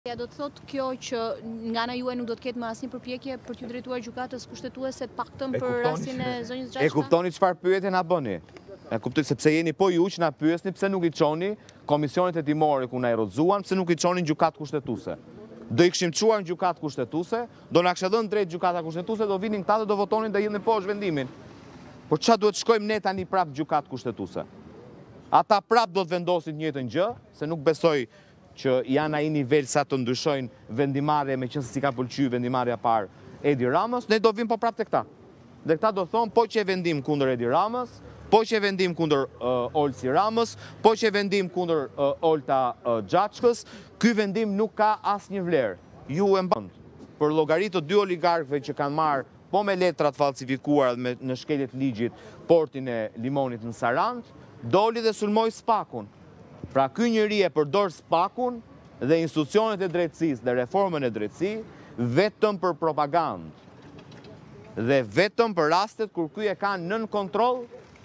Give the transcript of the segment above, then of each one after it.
Ja do të thotë kjo që nga ana juaj nuk do të ketë më asnjë përpjekje për t'ju drejtuar gjykatës kushtetuese të paktën për rastin e zonjës Xhaçka? E kuptoni çfarë pyetje na bëni? E kuptoj sepse jeni po ju që na pyesni pse nuk i çoni komisionit hetimore ku na i rrotzuan, pse nuk i çoni në gjykatë kushtetuese. Do i kishim çuar në gjykatë kushtetuese, do na kishte dhënë drejt gjykata kushtetuese, do vinin këta dhe do votonin dhe hidhin poshtë vendimin. Por çfarë duhet shkojmë ne tani prap në gjykatë kushtetuese? Ata prap do të vendosin të njëjtën gjë, se nuk besoj që janë ai nivel sa të ndryshojnë vendimarrje me qenë se si ka pëlqyer vendimarrja parë Edi Ramës, ne do vim po prapë tek këta. Dhe këta do thonë po që e vendim kundër Edi Ramës, po që e vendim kundër Olsi Ramës, po që e vendim kundër Olta Xhaçkës, ky vendim nuk ka asnjë vlerë. Ju e mbani për llogaritë të dy oligarkëve që kanë marrë po me letrat falsifikuara dhe në shkeljet ligjit portin e Limonit në Sarand, doli dhe sulmoi Spakun. Pra ky njeri e përdor Spakun dhe institucionet e drejtësisë dhe reformën e drejtësisë vetëm për propagandë dhe vetëm për rastet kur ky e ka nën kontroll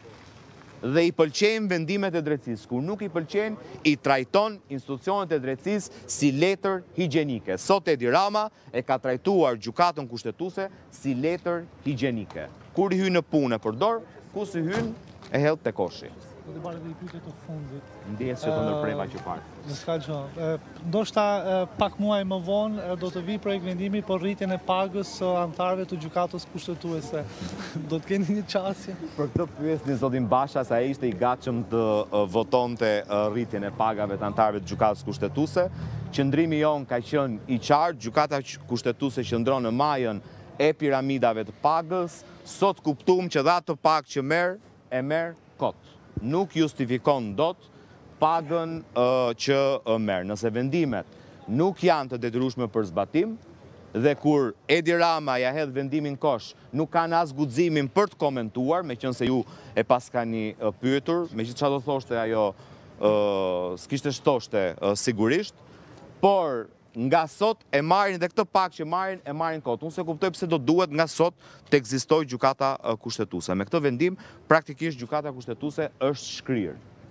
dhe i pëlqejnë vendimet e drejtësisë. Kur nuk i pëlqejnë, i trajton institucionet e drejtësisë si letër higjienike. Sot Edi Rama e ka trajtuar gjykatën kushtetuese si letër higjienike. Kur i hyn në punë e përdor, ku si hyn e hedh te koshi. Do të bëj një pyetje të fundit. Ndjes që të ndërprema që parë. S'ka gjë. Ndoshta pak muaj më vonë do të vi projekt vendimi për rritjen e pagës së anëtarëve të gjykatës kushtetuese. Do të keni një çastje? Për këtë pyesni zotin Basha se ai ishte i gatshëm të votonte rritjen e pagave të anëtarëve të gjykatës kushtetuese. Qëndrimi jon ka qenë i qartë, gjykata kushtetuese qëndron në majën e piramidave të pagës. Sot kuptuam që dha të pak që merr kot. Nuk justifikon dot pagën që merr. Nëse vendimet nuk janë të detyrueshme për zbatim dhe kur Edi Rama ja hedh vendimin kosh, nuk kanë as guximin për të komentuar, meqense ju e paskani pyetur, megjithëse çfarë do thoshte ajo s'kishte shtoshte sigurisht, por nga sot e marrin dhe këtë pak që marrin e marrin kot. Unë se kuptoj pse do duhet nga sot të ekzistojë gjykata kushtetuese. Me këtë vendim praktikisht gjykata kushtetuese është shkrirë.